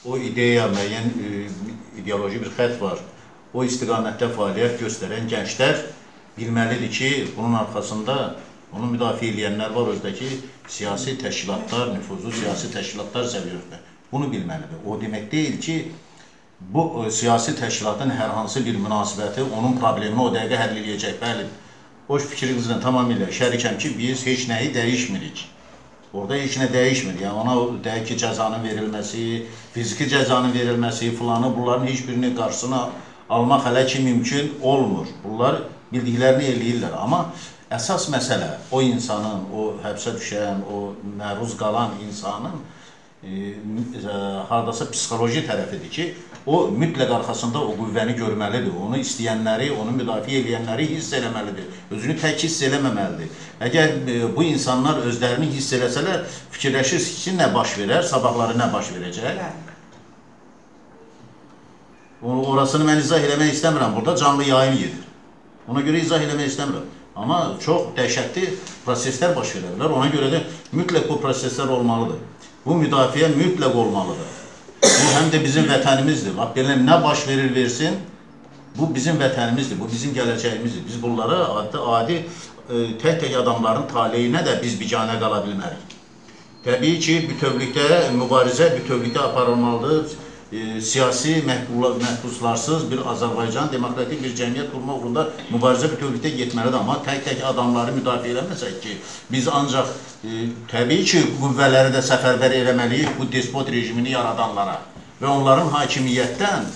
o ideya, müəyyən ideoloji bir xətt var. O istiqamətdə fəaliyyət göstərən gənclər bilməlidir ki, bunun arxasında onu müdafiə edənlər var, özdəki siyasi təşkilatlar, nüfuzlu siyasi təşkilatlar səviyyəsində. Bunu bilməlidir. O demək deyil ki, bu siyasi təşkilatın hər hansı bir münasibəti onun problemini o dəqiqə həll edəcək. Bəli, o fikrinizlə tamamilə şərikəm ki, biz heç nəyi dəyişmirik. Orada heç nə dəyişmir. Yəni, ona deyək ki, cəzanın verilməsi, fiziki cəzanın verilməsi, filanı, bunların heç birinin qarşısına almaq hələ ki mümkün olmur. Bunlar bildiklərini eləyirlər. Amma əsas məsələ o insanın, o həbsə düşən, o məruz qalan insanın haradasa psixoloji tərəfidir ki, o mütləq arxasında o qüvvəni görməlidir. Onu istəyənləri, onu müdafiə edənləri hiss eləməlidir. Özünü tək hiss eləməməlidir. Əgər bu insanlar özlərini hiss eləsələr, fikirləşirsiniz ki, nə baş verər, sabahları nə baş verəcək? Orasını mən izah eləmək istəmirəm. Burada canlı yayın gedir. Ona görə izah eləmək istəmirəm. Amma çox dəhşətli proseslər baş verə bilər. Ona görə də mütləq bu proseslər olmalıdır. Bu müdafiə mütləq olmalıdır. Bu həm də bizim vətənimizdir. Belə nə baş verir versin, bu bizim vətənimizdir, bu bizim gələcəyimizdir. Biz bunlara adi tək-tək adamların taleyinə də biz biganə qala bilmərik. Təbii ki, bütövlükdə mübarizə bütövlükdə aparılmalıdır. Siyasi məhbuslarsız bir Azərbaycan demokratik bir cəmiyyət qurma uğrunda mübarizə bütövlükdə getməlidir. Amma tək-tək adamları müdafiə eləməsək ki, biz ancaq təbii ki, qüvvələri də səfərbər eləməliyik bu despot rejimini yaradanlara və onların hakimiyyətdən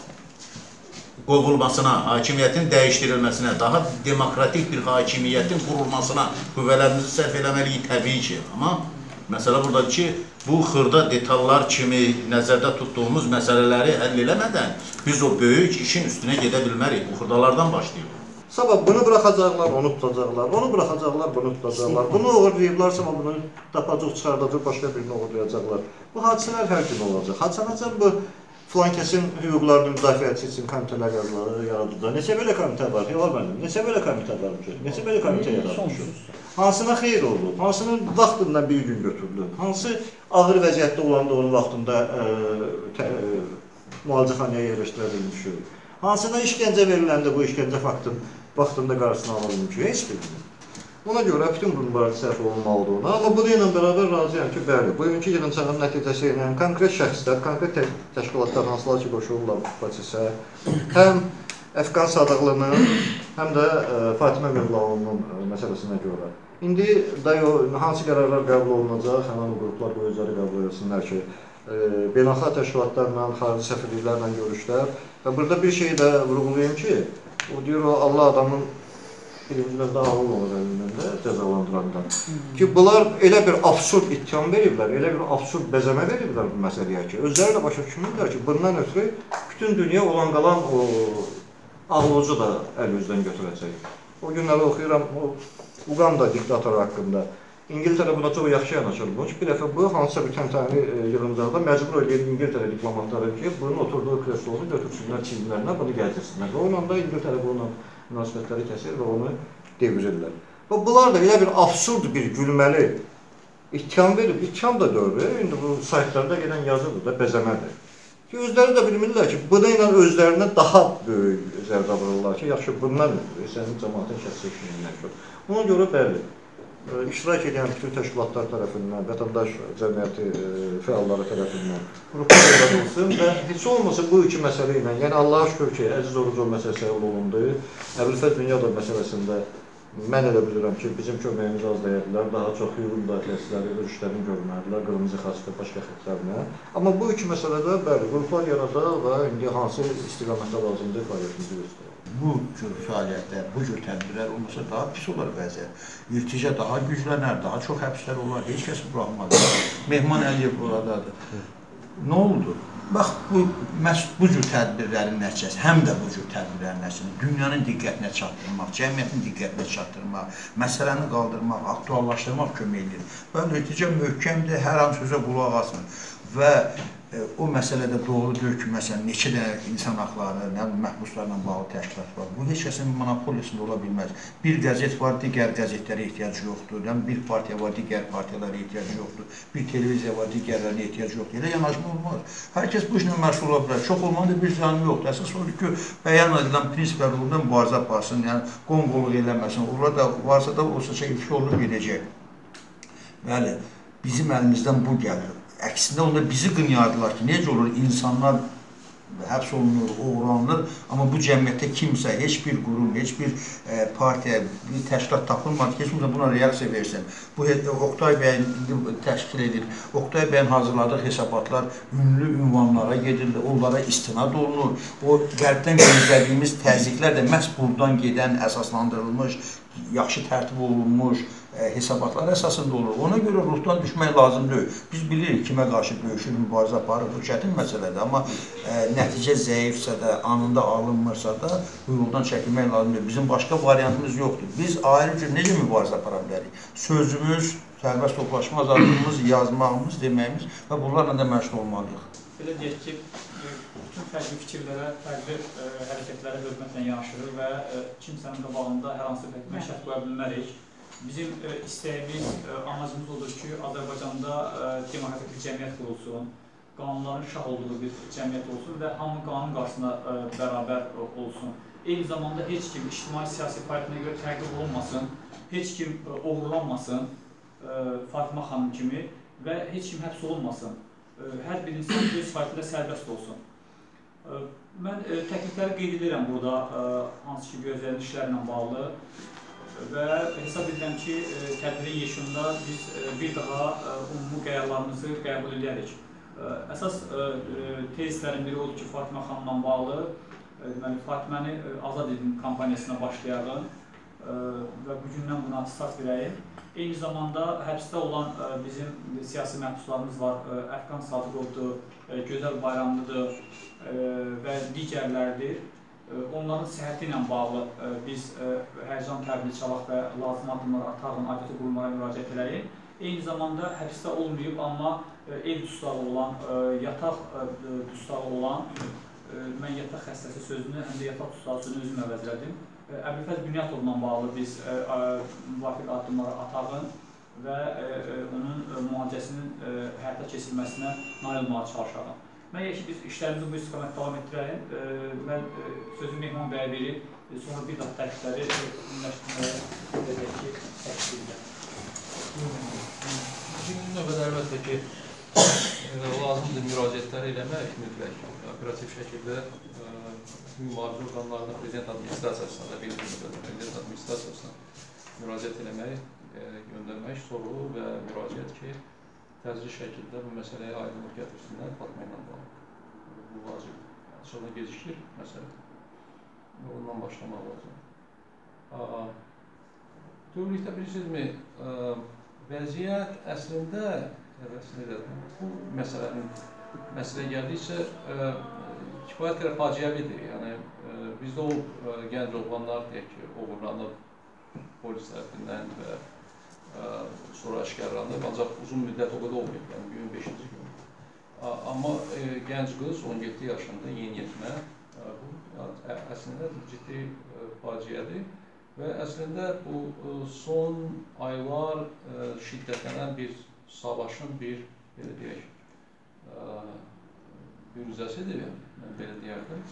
qovulmasına, hakimiyyətin dəyişdirilməsinə, daha demokratik bir hakimiyyətin qurulmasına qüvvələrimizi sərf eləməliyik təbii ki. Amma məsələ buradadır ki, bu xırda detallar kimi nəzərdə tutduğumuz məsələləri həll eləmədən biz o böyük işin üstünə gedə bilmərik. Bu xırdalardan başlayır. Sabah bunu bıraxacaqlar, onu tutacaqlar, onu bıraxacaqlar, bunu tutacaqlar. Bunu uğurlayıblarsa, bunu tapacaq, çıxardacaq, başqa birini uğurlayacaqlar. Bu hadisələr hər gün olacaq. Hadisələr bu filan kəsin hüquqlarını müdafiəçi üçün komitələr yaradılır. Neçə belə komitə var? Yox mənim. Neçə belə komitə var? Neçə belə komitə yaradılır? Hansına xeyir oldu? Hansının vaxtından bir gün götürülür? Hansı ağır vəziyyətdə olanda onun vaxtında müalicəxanaya yerləşdirilmişdir? Hansına işgəncə veriləndə bu işgəncə vaxtında qarşısına alınmışdır? Heç bilmiyorum. Ona görə bütün bunlar sərf olunmalıdır ona. Amma bu ilə bərabər razıyam ki, bəli, bugünkü yığıncağın nəticəsi ilə konkret şəxslər, konkret təşkilatlar hansılar ki, qoşulurlar bu prosesə, həm Əfqan Sadıqlının, həm də Fatimə Mövlavunun məsələsinə görə. İndi hansı qərarlar qəbul olunacaq, həmin qruplar bu özləri qəbul edilsinlər ki, beynəlxalq təşkilatlarla, xarici səfirliklərlə görüşlər və burada bir şeyi də vurğulayayım ki, o deyir, Allah adamın birincilərdə ağıl olur əlindən də cəzalandırandan. Ki, bunlar elə bir absurd ittiham veriblər, elə bir absurd bəzəmə veriblər bu məsələyə ki, özləri də başa düşmürlər ki, bundan ötürü bütün dünya olan qalan o ağlıcı da əl özdən götürəcək. O günləri oxuyuram, Uganda diktatoru haqqında. İngiltərə buna çox yaxşı yanaşılmış. Bir dəfə bu, hansısa bir təntəni yığıncaqda məcbur edir İngiltərə diplomatları ki, bunun oturduğu kreslonu götürsünlər çizimlərinə, bunu gətirsinlər. Və onunla da İngiltərə bununla münasibətləri kəsir və onu devirirlər. Və bunlar da elə bir absurd bir gülməli ittiham verib, ittiham da dövr. İndi bu saytlarda gələn yazıdır da bəzəmədir. Ki, özləri də bilmirlər ki, bununla özlərinə daha böyük zərbə vururlar ki, yaxşı, bundan ötürü, sənin cəmaatın şəxsi işləyinlər ki. Ona görə bəli, iştirak edən bütün təşkilatlar tərəfindən, vətəndaş cəmiyyəti fəalları tərəfindən qruplar yaradılsın və heç olmasa bu iki məsələ ilə, yəni Allah'a şükür ki, Əziz Orucov məsələsi həll olundu, Əbülfət Dünyadov məsələsində mən elə bilirəm ki, bizim köməyimizi azlayırlar, daha çox hüquq müdafiəçiləri öz işlərini görməlilər, qırmızı xəstə, başqa xəttlərlə. Amma bu iki məsələdə, bəli, qruplar yaradaq və indi hansı istiqamətdə lazımdır fəaliyyətimizi göstərir. Bu cür fəaliyyətlər, bu cür tədbirlər olmasa daha pis olar vəziyyət. İrtica daha güclənər, daha çox həbslər olar, heç kəs buraxmadı. Mehman Əliyev buradadır. Nə oldu? Bax, bu cür tədbirlərin nəticəsi, həm də bu cür tədbirlərin nəticəsi, dünyanın diqqətinə çatdırmaq, cəmiyyətin diqqətinə çatdırmaq, məsələni qaldırmaq, aktuallaşdırmaq kömək edir. Və nəticə möhkəmdir, hər an sözə qulaq asmır. Və o məsələdə doğru deyil ki, məsələn, neçə də insan haqları, məhbuslarla bağlı təşkilat var. Bu, heç kəsin monopolisində ola bilməz. Bir qəzet var, digər qəzetlərə ehtiyac yoxdur. Bir partiya var, digər partiyalara ehtiyac yoxdur. Bir televiziya var, digərlərinə ehtiyac yoxdur. Elə yanaşma olmaz. Hər kəs bu işlə məşğul ola bilər. Çox olmanın da bir ziyanı yoxdur. Əsas odur ki, bəyan edilən prinsiplər uğrunda mübarizə aparsın, yəni qonqoluq eləməsin. Orada varsa da olsa ilki olub gedəcək. Bəli, bizim əlimizdən bu gəlir. Əksində onda bizi qınayardılar ki, necə olur, insanlar həbs olunur, oğurlanılır, amma bu cəmiyyətdə kimsə, heç bir qurum, heç bir partiya, bir təşkilat tapılmadı ki, heç kimsə buna reaksiya versin. Bu, Oqtay bəyin təşkil edir, Oqtay bəyin hazırladığı hesabatlar ünlü ünvanlara gedirlər, onlara istinad olunur. O qərbdən gözlədiyimiz təzyiqlər də məhz buradan gedən, əsaslandırılmış, yaxşı tərtib olunmuş hesabatlar əsasında olur. Ona görə ruhdan düşmək lazım deyil. Biz bilirik kimə qarşı döyüşür, mübarizə aparır, bu çətin məsələdir. Amma nəticə zəifsə də, anında alınmırsa da bu yoldan çəkilmək lazım deyil. Bizim başqa variantımız yoxdur. Biz ayrı cür necə mübarizə apara bilərik? Sözümüz, sərbəst toplaşma azadlığımız, yazmağımız, deməyimiz və bunlarla da məşğul olmalıyıq. Belə deyək ki, bütün fərqli fikirlərə, fərqli hərəkətlərə hörmətlə yanaşırıq və kimsənin qabağında hər hansı bir məşəq qoya bilmərik. Bizim istəyimiz, amacımız odur ki, Azərbaycanda demokratik bir cəmiyyət qurulsun, qanunların şah olduğu bir cəmiyyət olsun və hamı qanun qarşısında bərabər olsun. Eyni zamanda heç kim ictimai-siyasi fəaliyyətinə görə təqib olunmasın, heç kim oğurlanmasın, Fatıma xanım kimi və heç kim həbs olunmasın. Hər bir insan öz fəaliyyətində sərbəst olsun. Mən təklifləri qeyd edirəm burada, hansı ki, gözlənilişlərlə bağlı. Və hesab edirəm ki, tədbirin yeşununda biz bir daha ümumi qərarlarımızı qəbul edərik. Əsas tezislərin biri odur ki, Fatıma xanımla bağlı Fatiməni azad edin kampaniyasına başlayalım və bugündən buna start verəyim. Eyni zamanda həbsdə olan bizim siyasi məhbuslarımız var, Əfqan Sadıqovdur, Gözəl Bayramlıdır və digərlərdir. Onların səhhəti ilə bağlı biz həyəcan təbili çalaq və lazım addımları atağın aidiyyatı qurumlara müraciət edəyik. Eyni zamanda həbsdə olmayıb, amma ev dustağı olan, yataq dustağı olan, mən yataq xəstəsi sözünü, həm də yataq dustağı sözünü özüm əvəzlədim. Əbülfəz Bünyadovla bağlı biz müvafiq addımları atağın və onun müalicəsinin həyata keçirilməsinə nail olmağa çalışalım. Mən ki, biz işlərimizi bu istiqamət davam etdirəyim. Mən sözü Mehman bəyə verib, sonra bir daha tərkibləri ünləşdirməyə edəcək ki, təklif edəcək. İkinci növbədə əlbəttə ki, lazımdır müraciətləri eləmək mütləq, operativ şəkildə müvafiq orqanlarına, prezident administrasiyasına, prezident administrasiyasına müraciət eləmək, göndərmək soru və müraciət ki, təcrid şəkildə bu məsələyə aydınlıq gətirsinlər Fatıma ilə bağlı. Bu vacib. Açıqdan gecikir məsələ. Ondan başlamaq lazım. Bütövlükdə bilirsinizmi, vəziyyət əslində bu məsələ gəldikcə kifayət qədər faciəvidir. Yəni, bizdə o gənc oğlanlar deyək ki, oğurlanıb polis tərəfindən və sonra əşkərlanıb, ancaq uzun müddət o qədər olmayıb, yəni günün 5-ci gün. Amma gənc qız, 17 yaşında, yeniyetmə, bu əslində ciddi faciədir və əslində bu son aylar şiddətlənən bir savaşın bir, belə deyək, bürüzəsidir, mən belə deyərdim.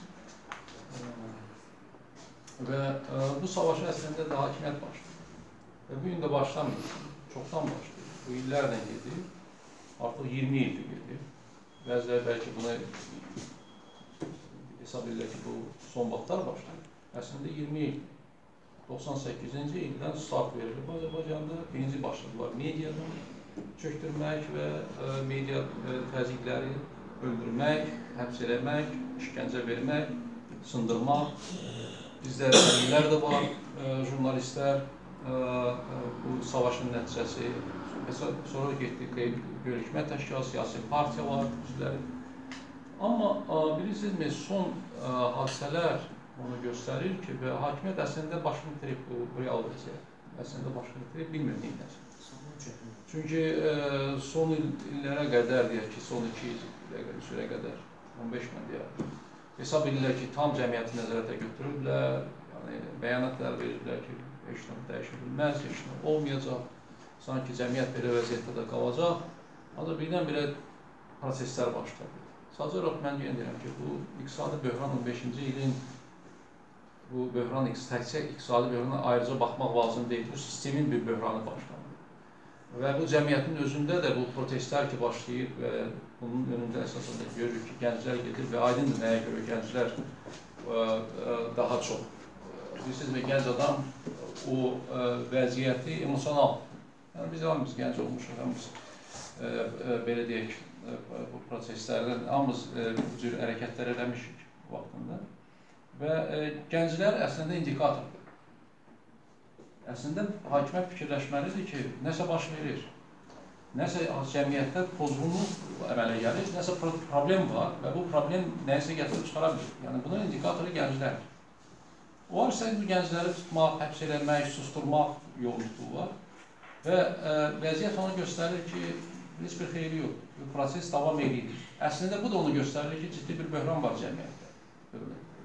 Və bu savaşın əslində də hakimiyyət başlayır. Və bu gün də başlamıyor, çoxdan başlayır. Bu illərlə gedir, artıq 20 ildir gedir. Bəziləri bəlkə buna hesab edirlər ki, bu son vaxtlar başlayır. Əslində 20 il, 98-ci ildən start verilir. Azərbaycanda birinci başladılar mediadan çöktürmək və media təzyiqləri öldürmək, həbs eləmək, işgəncə vermək, sındırmaq. Bizdə əlillər də var, jurnalistlər. Bu savaşın nəticəsi, sonra getdik, görüşmə təşkilatı, siyasi partiya var, üzvləri. Amma bilirsinizmi, son hadisələr onu göstərir ki, və hakimiyyət əslində başını itirib bu real vəziyyət. Əslində başını itirib, bilmir neyləsin. Çünki son illərə qədər, deyək ki, son 2 ilə qədər, 15 mən deyək, hesab edirlər ki, tam cəmiyyəti nəzarətə götürüblər, yəni bəyanatlar verirlər ki, heç nə dəyişilməz, heç nə olmayacaq, sanki cəmiyyət belə vəziyyətdə də qalacaq. Ancaq birdən-birə proseslər başladı. Sadəcə olaraq mən deyirəm ki, bu iqtisadi böhran 15-ci ilin bu böhran təkcə iqtisadi böhrana ayrıca baxmaq lazım deyil, bu sistemin bir böhranı başlandı. Və bu cəmiyyətin özündə də bu protestlər ki başlayıb və bunun önündə əsasında görürük ki, gənclər gedir və aydındır nəyə görə gənclər daha çox. Bilirsiniz, gənc adam o vəziyyəti emosional. Yəni biz hamımız gənc olmuşuq, hamımız belə deyək, bu proseslərdən hamımız bu cür hərəkətlər eləmişik vaxtında. Və gənclər əslində indikatordur. Əslində hakimiyyət fikirləşməlidir ki, nəsə baş verir, nəsə cəmiyyətdə pozğunluq əmələ gəlir, nəsə problem var və bu problem nəyisə gətirib çıxara bilir. Yəni bunun indikatoru gənclərdir. O isə bu gəncləri tutmaq, həbs eləmək, susturmaq yolculuğu var və vəziyyət onu göstərir ki, heç bir xeyri yoxdur, bu proses davam edir. Əslində bu da onu göstərir ki, ciddi bir böhran var cəmiyyətdə.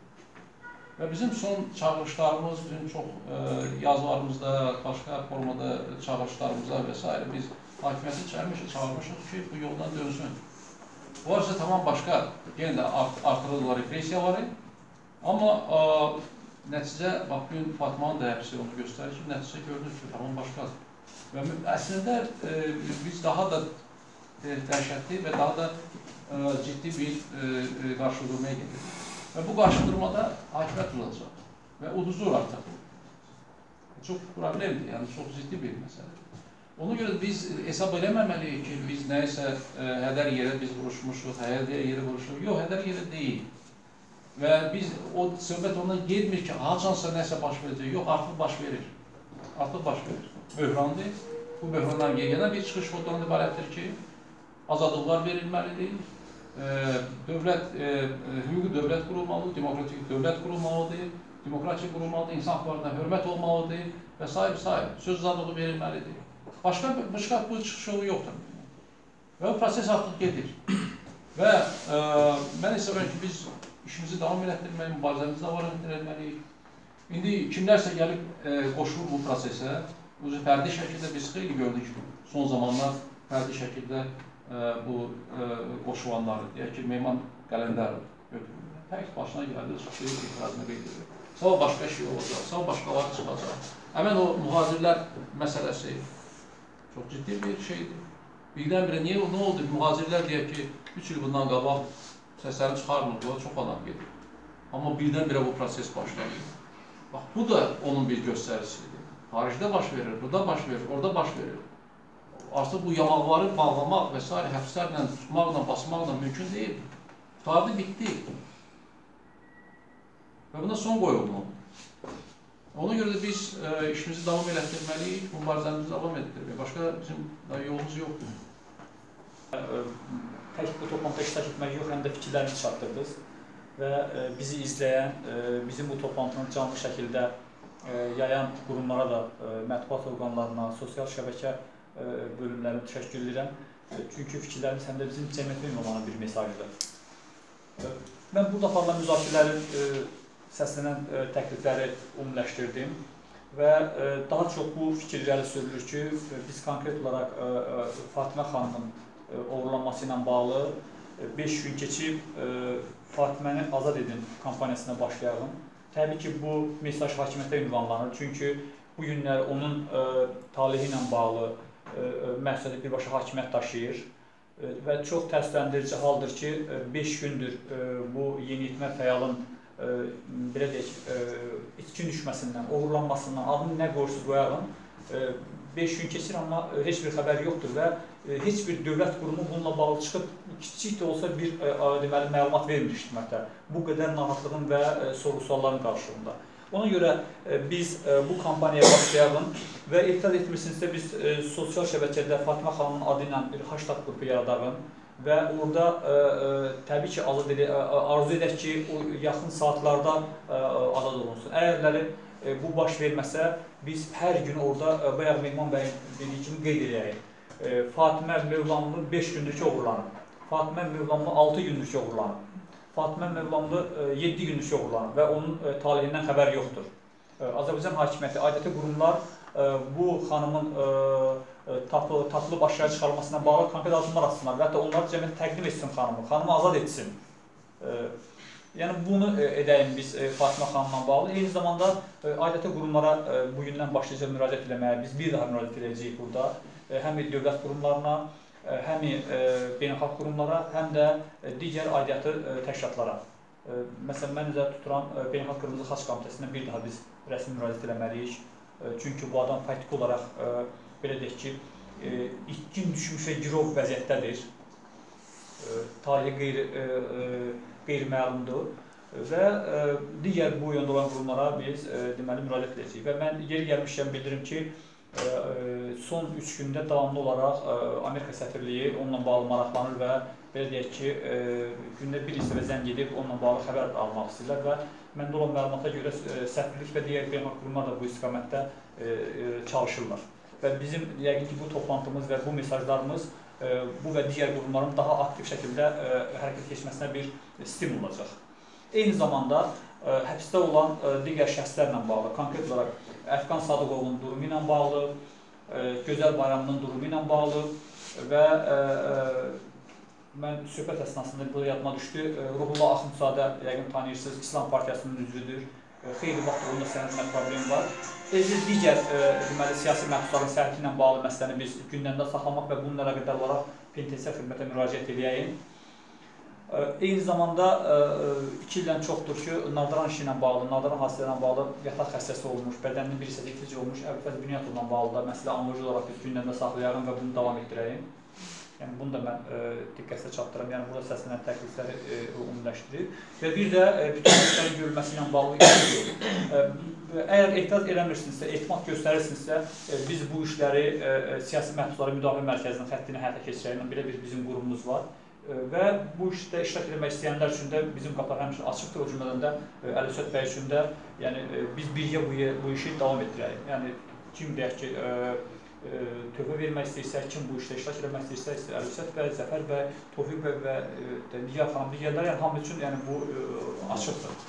Və bizim son çağırışlarımız, bizim çox yazılarımızda, başqa formada çağırışlarımıza və s. biz hakimiyyəti çağırmışıq ki, bu yoldan dönsün. Bu arada tamam başqa, yenə də artırılır repressiyaları, amma nəticə, bax, bugün Fatmanın da həbsi onu göstərir ki, nəticə gördük ki, tamam başqadır. Və əslində biz daha da dəhşətli və daha da ciddi bir qarşıdurmaya gedirik. Və bu qarşıdurmada hakimiyyət udacaq və uduzur artıq. Çox problemdir, yəni çox ciddi bir məsələdir. Ona görə biz hesab eləməməliyik ki, biz nəyisə hədər yerə biz vuruşmuşuq, hədər yerə vuruşuq. Yox, hədər yerə deyil. Və biz o söhbət ondan gelmir ki, haçansa nəsə baş verəcək. Yox, artıq baş verir. Artıq baş verir. Böhrandır. Bu böhrandan yeganə bir çıxış ondan ibarətdir ki, azadlıqlar verilməlidir. Hüquqi dövlət qurulmalıdır, demokratik dövlət qurulmalıdır, demokratiya qurulmalıdır, insan hüquqlarına hörmət olmalıdır və s. Söz azadlığı verilməlidir. Başqa bu çıxış yolu yoxdur. Və o proses artıq gedir. Və mən hesab edirəm ki, biz işimizi davam etdirməliyik, mübarizəmizi davam etdirməliyik. İndi kimlərsə gəlib qoşulur bu prosesə, fərdi şəkildə biz xeyli gördük ki, son zamanlar fərdi şəkildə bu qoşulanları, deyək ki, Mehman Qələndərov götürülür. Tək başına gəldi, çıxdı, itirazını qeydirir. Sabah başqa şey olacaq, sabah başqaları çıxacaq. Həmən o mühacirlər məsələsi çox ciddi bir şeydir. Birdən-birə niyə, nə oldu? Mühacirlər deyək ki, 3 il bundan qabaq səslərini çıxarmırdılar, çox adam gedir. Amma birdən-birə bu proses başlayır. Bax, bu da onun bir göstəricisidir. Xaricdə baş verir, burada baş verir, orada baş verir. Artıq bu yamaqları bağlamaq və s. həbslərlə, tutmaqla, basmaqla mümkün deyil. Qutardı, bitdi. Və buna son qoyulmalıdır. Ona görə də biz işimizi davam etdirməliyik, mübarizəmizi davam etdirməliyik. Başqa bizim yolumuz yoxdur. Tək bu toplantıda iştirak etmək yox, həm də fikirlərimizi çatdırdınız və bizi izləyən, bizim bu toplantının canlı şəkildə yayan qurumlara da, mətbuat orqanlarına, sosial şəbəkə bölümlərini təşəkkür edirəm. Çünki fikirlərimiz həm də bizim cəmiyyətə ünvanlanan bir mesajdır. Mən burada aparılan müzakirələrin səslənən təklifləri ümumiləşdirdim və daha çox bu fikirləri söylür ki, biz konkret olaraq Fatimə xanımın uğurlanması ilə bağlı 5 gün keçib Fatiməni azad edin kampaniyasına başlayalım. Təbii ki, bu mesaj hakimiyyətə ünvanlanır. Çünki bu günlər onun talihi ilə bağlı məqsədi birbaşa hakimiyyət daşıyır və çox təəssüfləndirici haldır ki, 5 gündür bu yeniyetmə fəalın belə deyək, itkin düşməsindən, uğurlanmasından, adını nə qoyursuz qoyalım, 5 gün keçir, amma heç bir xəbər yoxdur və heç bir dövlət qurumu bununla bağlı çıxıb, kiçik də olsa bir deməli, məlumat vermir ictimaiyyətə bu qədər narahatlığın və sorğu-sualların qarşılığında. Ona görə biz bu kampaniyaya başlayalım və etiraz etmirsinizsə biz sosial şəbəkədə Fatimə xanımın adı ilə bir hashtag qrupu yaradağım və orada təbii ki, arzu edək ki, o yaxın saatlarda azad olunsun. Əgərləri bu baş verməsə, biz hər gün orada bayaq Mehman bəyin dediyi kimi qeyd edəyik. Fatimə Mövlamlı 5 gündür ki oğurlanıb. Fatimə Mövlamlı 6 gündür ki oğurlanıb. Fatimə Mövlamlı 7 gündür ki oğurlanıb və onun talihindən xəbər yoxdur. Azərbaycan hakimiyyəti, aidiyyatı qurumlar bu xanımın tapılıb aşağıya çıxarılmasına bağlı konkret addımlar atsınlar və hətta onları cəmiyyətə təqdim etsin xanımı azad etsin. Yəni bunu edəyim biz Fatimə xanımla bağlı. Eyni zamanda aidiyyatı qurumlara bugündən başlayacaq müraciət eləməyə, biz bir daha müraciət edəcəyik burada. Həm dövlət qurumlarına, həm beynəlxalq qurumlara, həm də digər aidiyyatı təşkilatlara. Məsələn, mən nəzərdə tuturam, Beynəlxalq Qırmızı Xaç Komitəsinə bir daha biz rəsmi müraciət eləməliyik. Çünki bu adam faktiki olaraq, belə deyək ki, itkin düşmüş və girov vəziyyətdədir. Talihi qeyri-məlumdur və digər bu yöndə olan qurumlara biz deməli müraciət edəcəyik. Və mən yeri gəlmişkən bildirim ki, son 3 gündə davamlı olaraq Amerika səfirliyi onunla bağlı maraqlanır və belə deyək ki, gündə bir neçə dəfə zəng edib onunla bağlı xəbər almaq istəyirlər və məndə olan məlumata görə səfirlik və digər beynəlxalq qurumlar da bu istiqamətdə çalışırlar. Və bizim yəqin ki, bu toplantımız və bu mesajlarımız bu və digər qurumların daha aktiv şəkildə hərəkət keçməsinə bir stimul olacaq. Eyni zamanda həbsdə olan digər şəxslərlə bağlı, konkret olaraq Əfqan Sadıqovun durumu ilə bağlı, Gözəl Bayramının durumu ilə bağlı və mən söhbət əsnasında bu yadıma düşdü. Ruhullah Axundzadə, yəqin tanıyırsınız, İslam Partiyasının üzvüdür. Xeyli vaxt onunla sənədlə problem var. Digər deməli, siyasi məhbusların səhhəti ilə bağlı məsələni biz gündəmdə saxlamaq və bununla əlaqədar olaraq penitensiar xidmətə müraciət edəyik. Eyni zamanda 2 ildən çoxdur ki, Nardıran işi ilə bağlı, Nardıran hadisələri ilə bağlı yataq xəstəsi olmuş, bədəninin bir hissəsi iflic olmuş, Əbülfəz Bünyatovla bağlı da məsələ analoji olaraq biz gündəmdə saxlayarım və bunu davam etdirəyim. Yəni bunu da mən diqqətə çatdırıram, yəni burada səslənən təklifləri ümumiləşdirir. Və bir də bütün işlərin görülməsi ilə bağlı əgər etiraz eləmirsinizsə, etimat göstərirsinizsə, biz bu işləri siyasi məhbusları müdafiə mərkəzinin xəttini həyata keçirəylə belə bir bizim qurumumuz var. Və bu işdə iştirak etmək istəyənlər üçün də bizim qapılar həmişə açıqdır, o cümlədən də Əli-Söt bəy üçün də yəni, biz birgə bu işi davam etdirəyik. Yəni, kim deyək ki, tövbə vermək istəyirsə, kim bu işdə iştirak etmək istəyirsə, Əli-Söt bəy, Zəfər bəy, Tofiq bəy və digər xanım, digərlər, yəni hamı üçün yəni, bu açıqdır.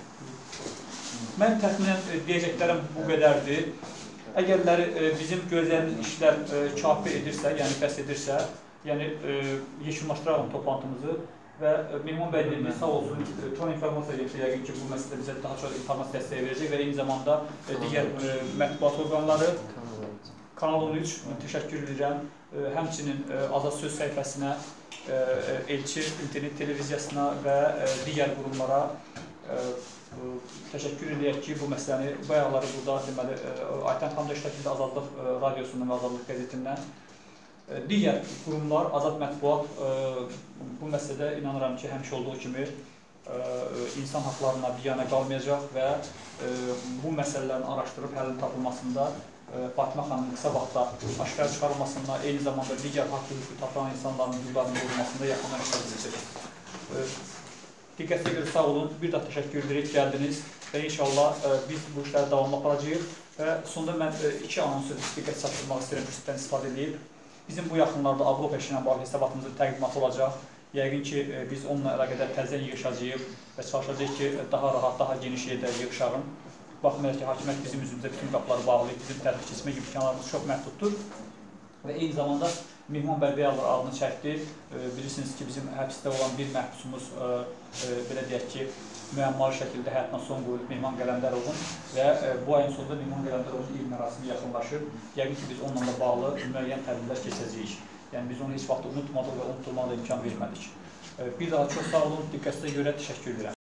Mən təxminən deyəcəklərim bu qədərdir. Əgərləri bizim gözlədiyimiz işlər kafi edirsə, yəni bəs edirsə, yəni yekunlaşdıralım toplantımızı və Mehman bəy dedi, sağ olsun, Turan İnformasiya Agentliyi yəqin ki, bu məsələdə bizə daha çox informasiya dəstəyi verəcək və eyni zamanda digər mətbuat orqanları, Kanal 13 təşəkkür edirəm, həmçinin Azad Söz səhifəsinə, Elçi internet televiziyasına və digər qurumlara təşəkkür edək ki, bu məsələni bayaqları burada deməli Aytən xanım da iştirak edir Azadlıq radiosundan və Azadlıq qəzetindən. Digər qurumlar, Azad Mətbuat bu məsələdə inanıram ki, həmişə olduğu kimi insan haqlarına biganə qalmayacaq və bu məsələlərin araşdırıb həllin tapılmasında Fatimə xanımın qısa vaxtda aşkara çıxarılmasında, eyni zamanda digər haqq hüququ tapılan insanların hüquqlarının qorunmasında yaxından iştirak edəcək. Diqqətinizə görə sağ olun, bir daha təşəkkür edirik, gəldiniz və inşallah biz bu işləri davamlı aparacağıq və sonda mən 2 anonsu diqqət çatdırmaq istəyirəm, fürsətdən istifadə edib. Bizim bu yaxınlarda Avropa işinə bağlı hesabatımızın təqdimatı olacaq. Yəqin ki, biz onunla əlaqədar təzədən yığışacağıq və çalışacağıq ki, daha rahat, daha geniş yerdə yığışalım. Baxmayaraq ki, hakimiyyət bizim üzümüzdə bütün qapıları bağlayıb, bizim tərəf keçmə imkanlarımız çox məhduddur. Və eyni zamanda Mehman bəy adını çəkdi. Bilirsiniz ki, bizim həbsdə olan bir məhbusumuz, belə deyək ki, müəmmalı şəkildə həyatına son qoyulub Mehman Qələndərovun və bu ayın sonunda Mehman Qələndərovun il mərasimi yaxınlaşır. Yəqin ki, biz onunla bağlı müəyyən tədbirlər keçəcəyik. Yəni, biz onu heç vaxt unutmadıq və unutulmağa da imkan vermədik. Bir daha çox sağ olun, diqqətinizə görə təşəkkür edirəm.